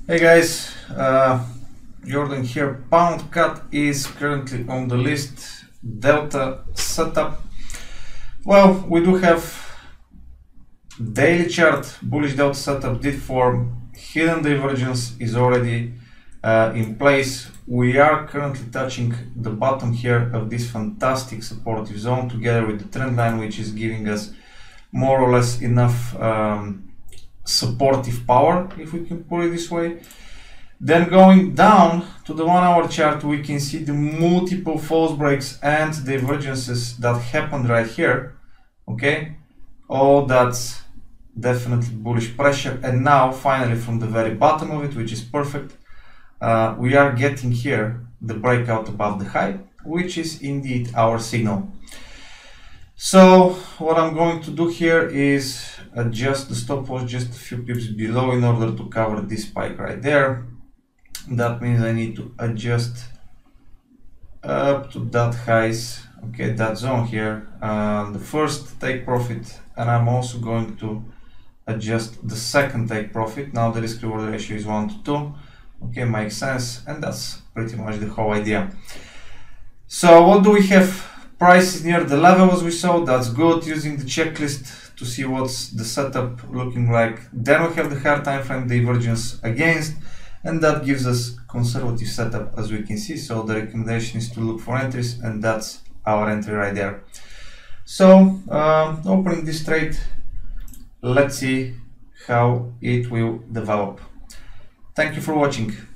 Hey guys, Jordan here. Pound cut is currently on the list. Delta setup. Well, we do have daily chart. Bullish delta setup did form. Hidden divergence is already in place. We are currently touching the bottom here of this fantastic supportive zone together with the trend line, which is giving us more or less enough supportive power, if we can put it this way. Then going down to the 1 hour chart, we can see the multiple false breaks and divergences that happened right here. Okay, all that's definitely bullish pressure. And now finally from the very bottom of it, which is perfect, we are getting here the breakout above the high, which is indeed our signal. So what I'm going to do here is adjust the stop loss just a few pips below in order to cover this spike right there. That means I need to adjust up to that highs, okay, that zone here, the first take profit, and I'm also going to adjust the second take profit. Now the risk reward ratio is 1 to 2. Okay, makes sense, and that's pretty much the whole idea. So what do we have? Prices near the level as we saw, that's good, using the checklist to see what's the setup looking like. Then we have the hard time frame divergence against, and that gives us conservative setup as we can see. So the recommendation is to look for entries, and that's our entry right there. So opening this trade, let's see how it will develop. Thank you for watching.